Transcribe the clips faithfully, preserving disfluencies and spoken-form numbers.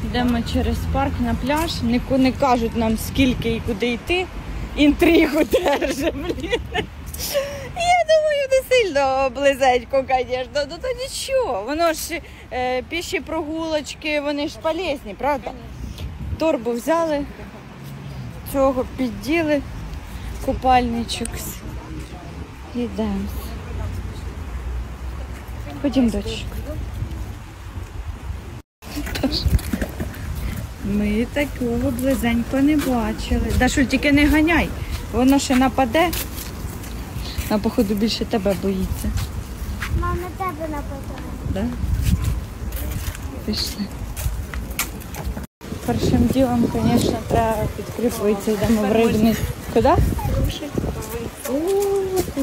Йдемо через парк на пляж, не, не кажуть нам скільки і куди йти. Інтригу держи, блін. Я думаю, не сильно близенько, звісно, ну то нічого. Воно ж е, піші прогулочки, вони ж полезні, правда? Торбу взяли, цього підділи, купальничок. Йдемо. Ходім, дочечко. Ми такого близенько не бачили. Дашуль, тільки не ганяй, воно ще нападе. На походу більше тебе боїться. Мама, тебе нападе. Да? Пішли. Першим ділом, звісно, треба підкріпитися. Йдемо в рибний. Куди? О, тут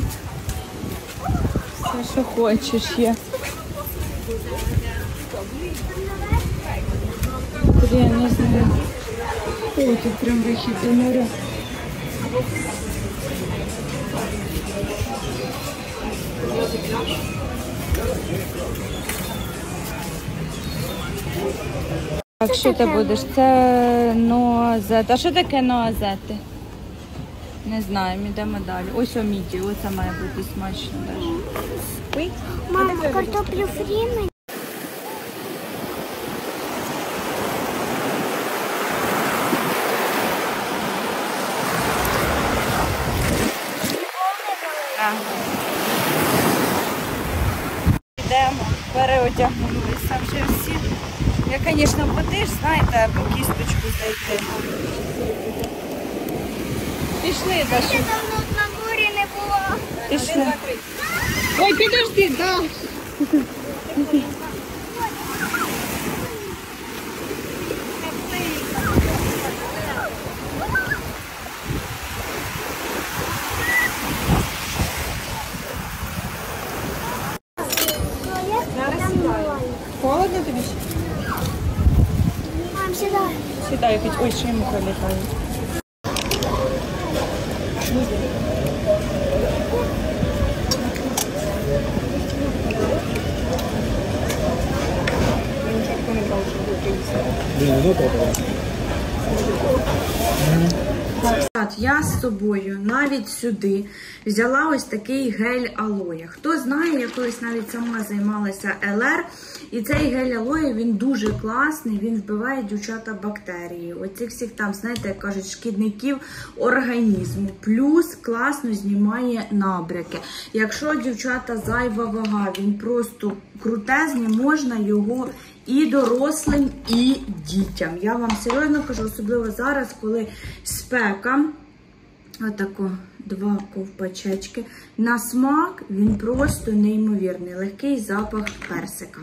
все, що хочеш є. Куди, я не знаю. О, тут прям вихід до моря. Так, що ти будеш? Це ноазет. А що таке ноазети? Не знаю, ми йдемо далі. Ось оміді, оце має бути смачно навіть. Мама, картоплю фрі мені. Йдемо, переодягнулися вже всі. Я, звісно, води ж, знаєте, по кісточку зайти. Пішли, Даша. Я давно на морі не була. Пішли. Ой, підожди, да. Холодно тобі? Мам, сідай. Сідай, хоч ой, ще й муха літає. Я з собою навіть сюди взяла ось такий гель алоє. Хто знає, я колись навіть сама займалася ел ер, і цей гель алоє, він дуже класний, він вбиває, дівчата, бактерії. Оцих всіх там, знаєте, як кажуть, шкідників організму. Плюс класно знімає набряки. Якщо, дівчата, зайва вага, він просто крутезний, можна його і дорослим, і дітям. Я вам серйозно кажу, особливо зараз, коли спека. Отако два ковпачечки. На смак він просто неймовірний. Легкий запах персика.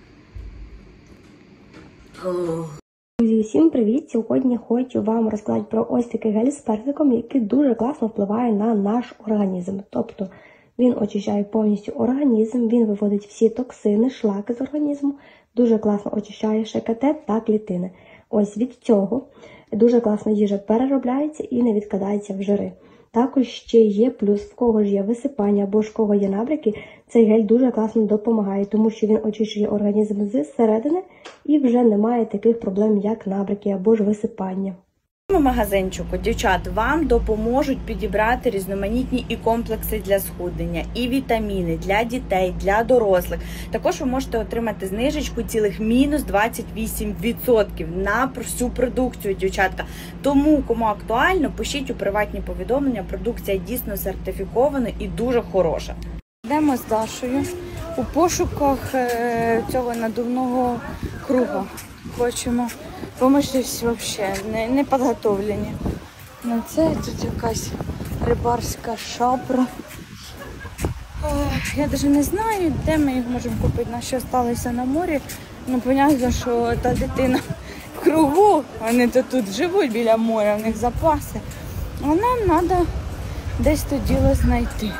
Ох. Друзі, всім привіт! Сьогодні хочу вам розказати про ось такий гель з персиком, який дуже класно впливає на наш організм. Тобто він очищає повністю організм, він виводить всі токсини, шлаки з організму, дуже класно очищає ШКТ та клітини. Ось від цього дуже класно їжа переробляється і не відкладається в жири. Також ще є плюс, в кого ж є висипання або ж в кого є набряки, цей гель дуже класно допомагає, тому що він очищує організм зсередини і вже немає таких проблем, як набряки або ж висипання. В цьому магазинчику, дівчат, вам допоможуть підібрати різноманітні і комплекси для схуднення, і вітаміни для дітей, для дорослих. Також ви можете отримати знижечку цілих мінус двадцять вісім відсотків на всю продукцію, дівчатка. Тому, кому актуально, пишіть у приватні повідомлення, продукція дійсно сертифікована і дуже хороша. Йдемо з Дашою у пошуках цього надувного круга. Хочемо. Бо ми щось взагалі не, не підготовлені. На це тут якась рибарська шапра. Ох, я навіть не знаю, де ми їх можемо купити, на що залишилося на морі. Ну, зрозуміло, що та дитина в кругу, вони то тут живуть біля моря, в них запаси. А нам треба десь то діло знайти.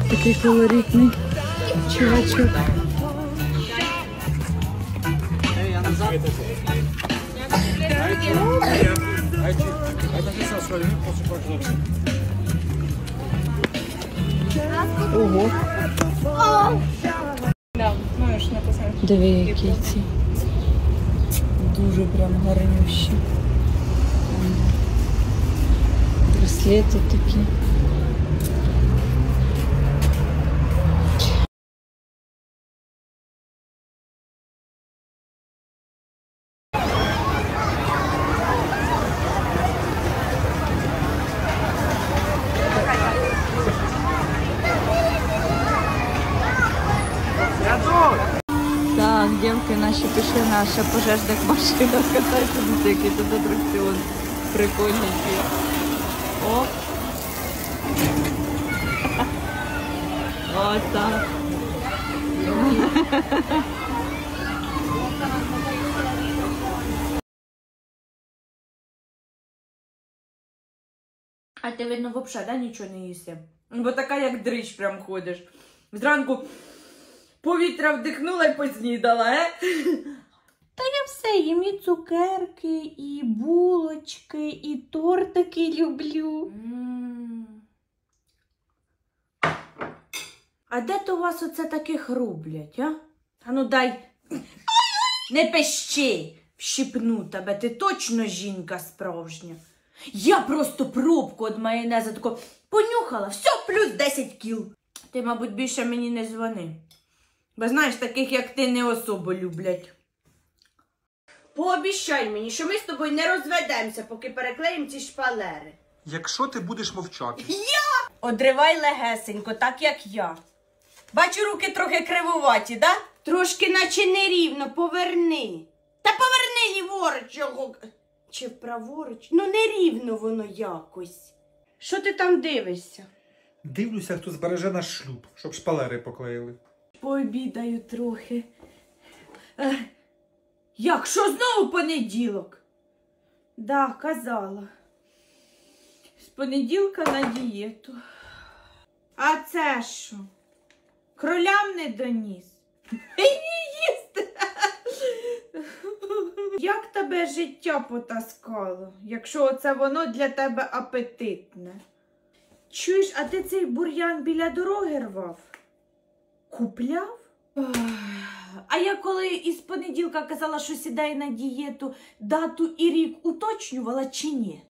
Такий колоритний чувачок. Ого. Диви, які ці. Дуже прям гарнющі. Браслети такі. Так, дівки наші пішли на ще пожежних машинах кататися, який тут атракціон прикольненький. Оп. Ось так. А ти, видно, взагалі, да, нічого не їсти? Бо така, як дрищ прям ходиш. Зранку повітря вдихнула і поснідала, е? Та я все їм, і цукерки, і булочки, і тортики люблю. Mm. А де то у вас оце таких рублять, а? А ну дай, не пищи, вщипну тебе, ти точно жінка справжня. Я просто пробку від майонезу тако понюхала, все, плюс десять кіл. Ти, мабуть, більше мені не дзвони. Бо знаєш, таких, як ти, не особо люблять. Пообіщай мені, що ми з тобою не розведемося, поки переклеїмо ці шпалери. Якщо ти будеш мовчати. Я? Одривай легесенько, так як я. Бачу, руки трохи кривуваті, да? Трошки наче нерівно, поверни. Та поверни ліворуч його. Чи праворуч? Ну нерівно воно якось. Що ти там дивишся? Дивлюся, хто збереже наш шлюб, щоб шпалери поклеїли. Пообідаю трохи. Ех, як, що знову понеділок? Да, казала. З понеділка на дієту. А це що? Кролям не доніс? Їсти. Як тебе життя потаскало, якщо оце воно для тебе апетитне? Чуєш, а ти цей бур'ян біля дороги рвав? Купляв? Ох. А я коли із понеділка казала, що сідає на дієту, дату і рік уточнювала чи ні?